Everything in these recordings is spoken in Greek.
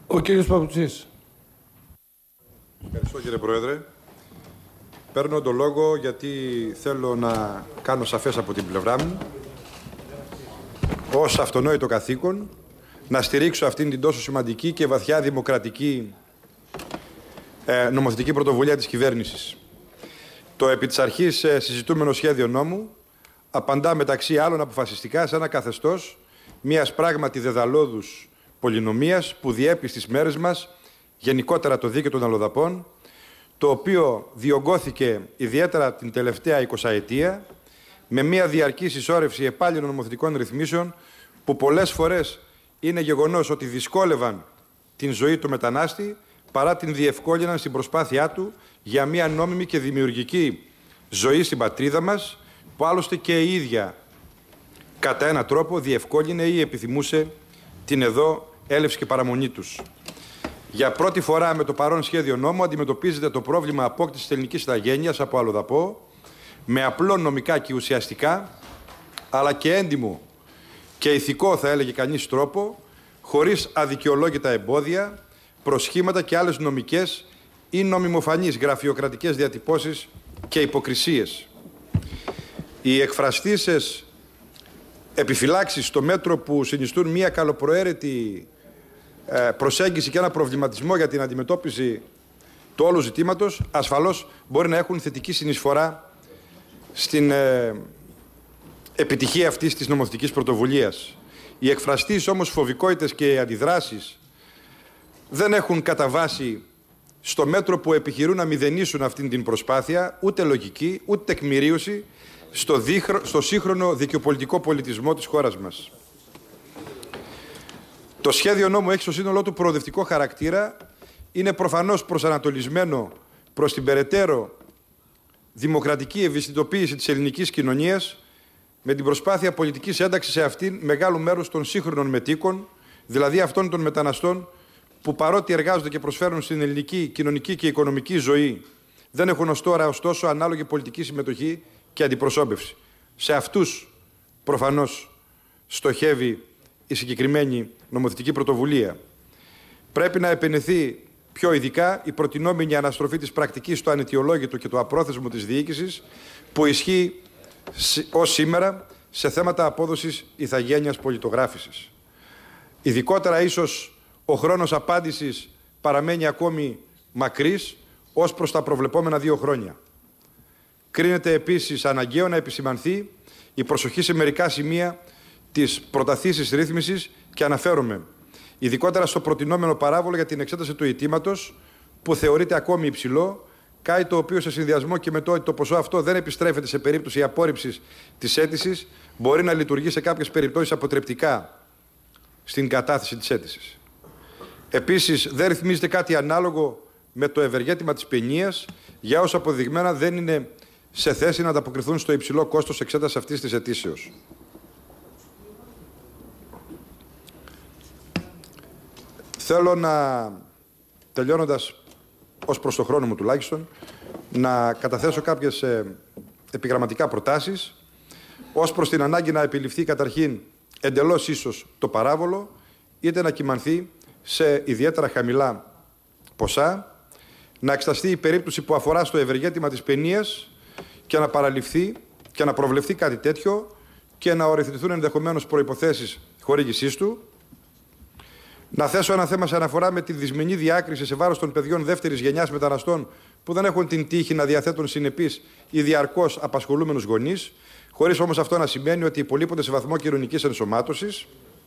Ο κύριος Παπουτσής. Ευχαριστώ, κύριε Πρόεδρε. Παίρνω το λόγο γιατί θέλω να κάνω σαφές από την πλευρά μου, ως αυτονόητο καθήκον, να στηρίξω αυτήν την τόσο σημαντική και βαθιά δημοκρατική νομοθετική πρωτοβουλία της κυβέρνησης. Το επί της αρχής συζητούμενο σχέδιο νόμου απαντά μεταξύ άλλων αποφασιστικά σε ένα καθεστώς μιας πράγματι δεδαλώδους πολυνομίας που διέπει στις μέρες μας γενικότερα το δίκαιο των αλλοδαπών, το οποίο διωγγώθηκε ιδιαίτερα την τελευταία 20ετία με μια διαρκή συσσόρευση επάλληλων νομοθετικών ρυθμίσεων που πολλές φορές είναι γεγονός ότι δυσκόλευαν την ζωή του μετανάστη παρά την διευκόλυναν στην προσπάθειά του για μια νόμιμη και δημιουργική ζωή στην πατρίδα μας, που άλλωστε και η ίδια κατά έναν τρόπο διευκόλυνε ή επιθυμούσε την εδώ έλευση και παραμονή τους. Για πρώτη φορά με το παρόν σχέδιο νόμου αντιμετωπίζεται το πρόβλημα απόκτησης ελληνικής ηθαγένειας από αλλοδαπό με απλό νομικά και ουσιαστικά, αλλά και έντιμο και ηθικό, θα έλεγε κανείς, τρόπο, χωρίς αδικαιολόγητα εμπόδια, προσχήματα και άλλες νομικές ή νομιμοφανείς γραφειοκρατικές διατυπώσεις και υποκρισίες. Οι εκφραστήσεις επιφυλάξεις στο μέτρο που συνιστούν μια καλοπροαίρετη προσέγγιση και ένα προβληματισμό για την αντιμετώπιση του όλου ζητήματος, ασφαλώς μπορεί να έχουν θετική συνεισφορά στην επιτυχία αυτής της νομοθετικής πρωτοβουλίας. Οι εκφραστείς όμως φοβικότητες και αντιδράσεις δεν έχουν κατά βάση, στο μέτρο που επιχειρούν να μηδενίσουν αυτήν την προσπάθεια, ούτε λογική, ούτε τεκμηρίωση στο σύγχρονο δικαιοπολιτικό πολιτισμό της χώρας μας. Το σχέδιο νόμου έχει στο σύνολό του προοδευτικό χαρακτήρα, είναι προφανώς προσανατολισμένο προς την περαιτέρω δημοκρατική ευαισθητοποίηση της ελληνικής κοινωνίας με την προσπάθεια πολιτικής ένταξης σε αυτήν μεγάλου μέρους των σύγχρονων μετοίκων, δηλαδή αυτών των μεταναστών που παρότι εργάζονται και προσφέρουν στην ελληνική κοινωνική και οικονομική ζωή, δεν έχουν ως τώρα ωστόσο ανάλογη πολιτική συμμετοχή και αντιπροσώπευση. Σε αυτούς προφανώς στοχεύει η συγκεκριμένη νομοθετική πρωτοβουλία. Πρέπει να επενεθεί πιο ειδικά η προτινόμενη αναστροφή της πρακτικής του αναιτιολόγητου και του απρόθεσμου της διοίκησης που ισχύει ως σήμερα σε θέματα απόδοσης ηθαγένειας πολιτογράφησης. Ειδικότερα ίσως ο χρόνος απάντησης παραμένει ακόμη μακρύς ως προς τα προβλεπόμενα 2 χρόνια. Κρίνεται επίσης αναγκαίο να επισημανθεί η προσοχή σε μερικά σημεία της προταθήσης ρύθμισης και αναφέρομαι ειδικότερα στο προτινόμενο παράβολο για την εξέταση του αιτήματος που θεωρείται ακόμη υψηλό, κάτι το οποίο σε συνδυασμό και με το ότι το ποσό αυτό δεν επιστρέφεται σε περίπτωση απόρριψης της αίτησης μπορεί να λειτουργεί σε κάποιες περιπτώσεις αποτρεπτικά στην κατάθεση της αίτησης. Επίσης, δεν ρυθμίζεται κάτι ανάλογο με το ευεργέτημα της παινίας για όσα αποδειγμένα δεν είναι σε θέση να ανταποκριθούν στο υψηλό κόστος εξέτασης αυτής της αιτήσεως. Θέλω να, τελειώνοντας ως προς το χρόνο μου τουλάχιστον, να καταθέσω κάποιες επιγραμματικά προτάσεις ως προς την ανάγκη να επιληφθεί καταρχήν εντελώς ίσως το παράβολο, είτε να κυμανθεί σε ιδιαίτερα χαμηλά ποσά, να εξεταστεί η περίπτωση που αφορά στο ευεργέτημα της παινίας και να παραληφθεί και να προβλεφθεί κάτι τέτοιο και να οριοθετηθούν ενδεχομένως προϋποθέσεις χορήγησής του. Να θέσω ένα θέμα σε αναφορά με τη δυσμενή διάκριση σε βάρος των παιδιών δεύτερης γενιάς μεταναστών που δεν έχουν την τύχη να διαθέτουν συνεπείς ή διαρκώς απασχολούμενους γονείς, χωρίς όμως αυτό να σημαίνει ότι υπολείπονται σε βαθμό κοινωνικής ενσωμάτωσης.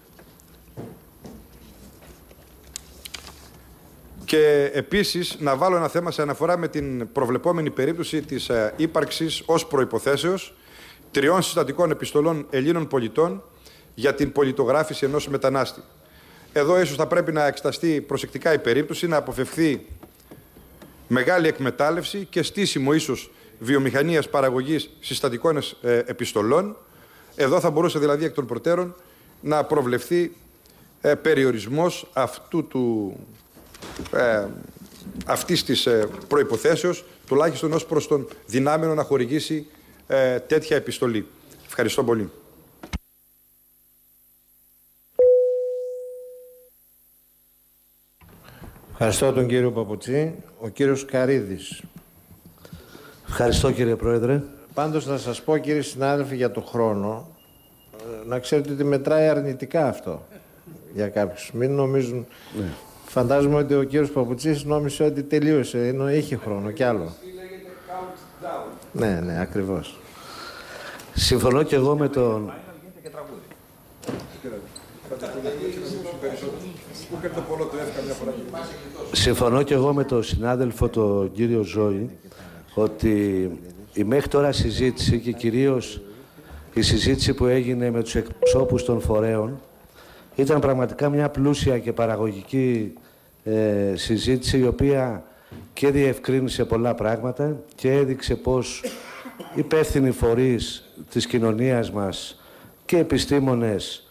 Και επίσης να βάλω ένα θέμα σε αναφορά με την προβλεπόμενη περίπτωση της ύπαρξης ως προϋποθέσεως 3 συστατικών επιστολών Ελλήνων πολιτών για την πολιτογράφηση ενός μετανάστη. Εδώ ίσως θα πρέπει να εξεταστεί προσεκτικά η περίπτωση, να αποφευχθεί μεγάλη εκμετάλλευση και στήσιμο ίσως βιομηχανίας παραγωγής συστατικών επιστολών. Εδώ θα μπορούσε δηλαδή εκ των προτέρων να προβλεφθεί περιορισμός αυτής της προϋποθέσεως, τουλάχιστον ως προς τον δυνάμενο να χορηγήσει τέτοια επιστολή. Ευχαριστώ πολύ. Ευχαριστώ τον κύριο Παπουτσί. Ο κύριος Καρίδης. Ευχαριστώ κύριε Πρόεδρε. Πάντως να σας πω κύριοι συνάδελφοι για το χρόνο, να ξέρετε ότι μετράει αρνητικά αυτό για κάποιους. Μην νομίζουν... Ναι. Φαντάζομαι ότι ο κύριος Παπουτσής νόμισε ότι τελείωσε, ενώ είχε χρόνο κι άλλο. Ναι, ακριβώς. Συμφωνώ και εγώ με τον... Συμφωνώ και εγώ με τον συνάδελφο τον κύριο Ζώη ότι η μέχρι τώρα συζήτηση και κυρίως η συζήτηση που έγινε με τους εκπροσώπους των φορέων ήταν πραγματικά μια πλούσια και παραγωγική συζήτηση, η οποία και διευκρίνησε πολλά πράγματα και έδειξε πως υπεύθυνοι φορείς της κοινωνίας μας και επιστήμονες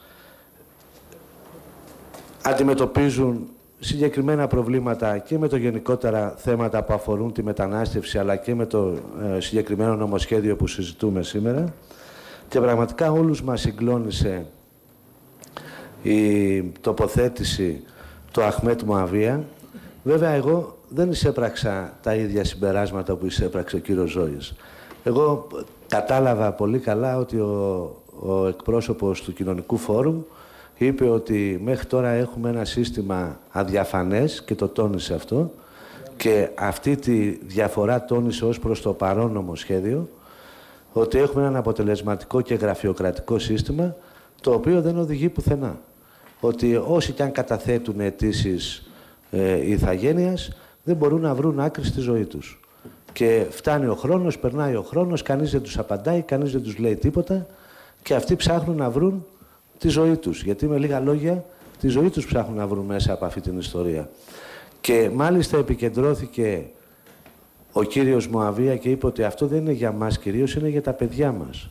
αντιμετωπίζουν συγκεκριμένα προβλήματα και με το γενικότερα θέματα που αφορούν τη μετανάστευση, αλλά και με το συγκεκριμένο νομοσχέδιο που συζητούμε σήμερα. Και πραγματικά όλους μας συγκλώνησε η τοποθέτηση του Αχμέτ Μωαβία. Βέβαια, εγώ δεν εισέπραξα τα ίδια συμπεράσματα που εισέπραξε ο κύριος Ζώης. Εγώ κατάλαβα πολύ καλά ότι ο εκπρόσωπος του Κοινωνικού Φόρουμ είπε ότι μέχρι τώρα έχουμε ένα σύστημα αδιαφανές και το τόνισε αυτό, και αυτή τη διαφορά τόνισε ως προς το παρόν νομοσχέδιο, ότι έχουμε ένα αποτελεσματικό και γραφειοκρατικό σύστημα το οποίο δεν οδηγεί πουθενά. Ότι όσοι και αν καταθέτουν αιτήσεις ηθαγένειας δεν μπορούν να βρουν άκρη στη ζωή τους. Και φτάνει ο χρόνος, περνάει ο χρόνος, κανείς δεν τους απαντάει, κανείς δεν τους λέει τίποτα και αυτοί ψάχνουν να βρουν τη ζωή τους. Γιατί με λίγα λόγια τη ζωή τους ψάχνουν να βρουν μέσα από αυτή την ιστορία. Και μάλιστα επικεντρώθηκε ο κύριος Μωαβία και είπε ότι αυτό δεν είναι για μας κυρίως, είναι για τα παιδιά μας.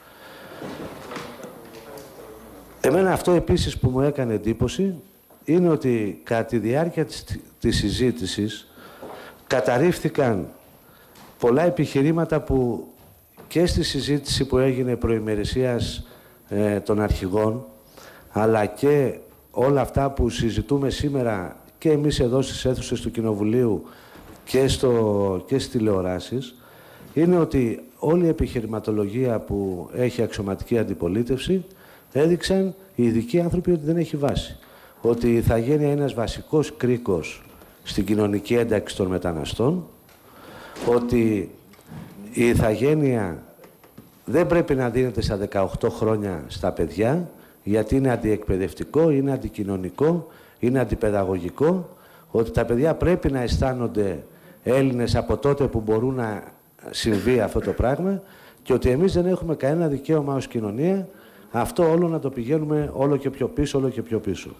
Εμένα αυτό επίσης που μου έκανε εντύπωση είναι ότι κατά τη διάρκεια της συζήτησης καταρρίφθηκαν πολλά επιχειρήματα που και στη συζήτηση που έγινε προημερησίας των αρχηγών, αλλά και όλα αυτά που συζητούμε σήμερα και εμείς εδώ στις αίθουσες του Κοινοβουλίου και στις τηλεοράσεις, είναι ότι όλη η επιχειρηματολογία που έχει αξιωματική αντιπολίτευση έδειξαν οι ειδικοί άνθρωποι ότι δεν έχει βάση. Ότι η ηθαγένεια είναι ένας βασικός κρίκος στην κοινωνική ένταξη των μεταναστών, ότι η ηθαγένεια δεν πρέπει να δίνεται στα 18 χρόνια στα παιδιά, γιατί είναι αντιεκπαιδευτικό, είναι αντικοινωνικό, είναι αντιπαιδαγωγικό, ότι τα παιδιά πρέπει να αισθάνονται Έλληνες από τότε που μπορούν να συμβεί αυτό το πράγμα και ότι εμείς δεν έχουμε κανένα δικαίωμα ως κοινωνία αυτό όλο να το πηγαίνουμε όλο και πιο πίσω, όλο και πιο πίσω.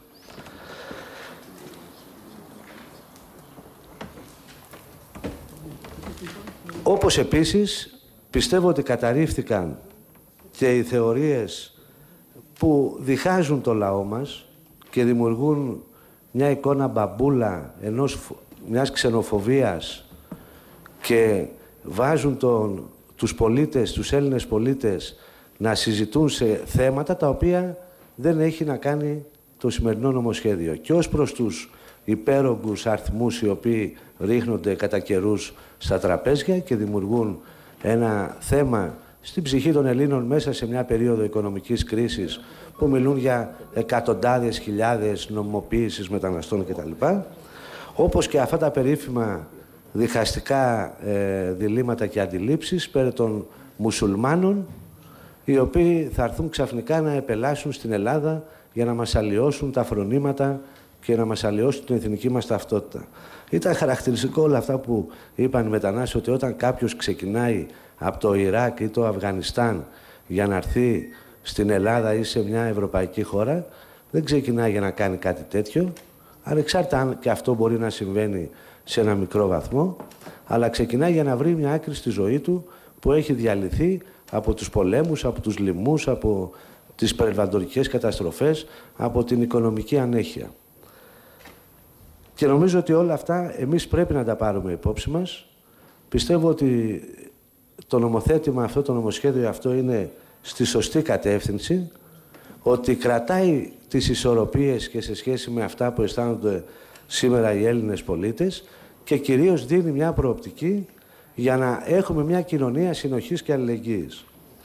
Όπως επίσης πιστεύω ότι καταρρίφθηκαν και οι θεωρίες που διχάζουν το λαό μας και δημιουργούν μια εικόνα μπαμπούλα μιας ξενοφοβίας και βάζουν τους πολίτες, τους Έλληνες πολίτες να συζητούν σε θέματα τα οποία δεν έχει να κάνει το σημερινό νομοσχέδιο. Και ως προς τους υπέρογκους αριθμούς οι οποίοι ρίχνονται κατά καιρούς στα τραπέζια και δημιουργούν ένα θέμα στην ψυχή των Ελλήνων μέσα σε μια περίοδο οικονομικής κρίσης που μιλούν για εκατοντάδες χιλιάδες νομιμοποίησης μεταναστών κτλ. Όπως και αυτά τα περίφημα διχαστικά διλήμματα και αντιλήψεις περί των μουσουλμάνων, οι οποίοι θα έρθουν ξαφνικά να επελάσουν στην Ελλάδα για να μας αλλοιώσουν τα φρονήματα και να μας αλλοιώσουν την εθνική μας ταυτότητα. Ήταν χαρακτηριστικό όλα αυτά που είπαν οι μετανάστες, ότι όταν κάποιος ξεκινάει από το Ιράκ ή το Αφγανιστάν για να έρθει στην Ελλάδα ή σε μια ευρωπαϊκή χώρα, δεν ξεκινάει για να κάνει κάτι τέτοιο, ανεξάρτητα αν και αυτό μπορεί να συμβαίνει σε ένα μικρό βαθμό, αλλά ξεκινάει για να βρει μια άκρη στη ζωή του που έχει διαλυθεί από τους πολέμους, από τους λοιμούς, από τις περιβαλλοντικές καταστροφές, από την οικονομική ανέχεια. Και νομίζω ότι όλα αυτά εμείς πρέπει να τα πάρουμε υπόψη μας. Πιστεύω ότι το νομοθέτημα αυτό, το νομοσχέδιο αυτό είναι στη σωστή κατεύθυνση, ότι κρατάει τις ισορροπίες και σε σχέση με αυτά που αισθάνονται σήμερα οι Έλληνες πολίτες και κυρίως δίνει μια προοπτική για να έχουμε μια κοινωνία συνοχής και αλληλεγγύης.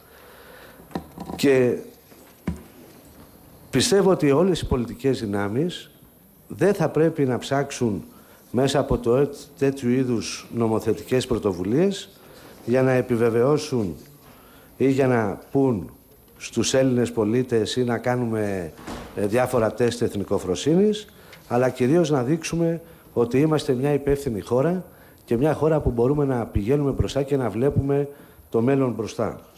Και πιστεύω ότι όλες οι πολιτικές δυνάμεις δεν θα πρέπει να ψάξουν μέσα από τέτοιου είδους νομοθετικές πρωτοβουλίες για να επιβεβαιώσουν ή για να πούν στους Έλληνες πολίτες ή να κάνουμε διάφορα τεστ εθνικοφροσύνης, αλλά κυρίως να δείξουμε ότι είμαστε μια υπεύθυνη χώρα και μια χώρα που μπορούμε να πηγαίνουμε μπροστά και να βλέπουμε το μέλλον μπροστά.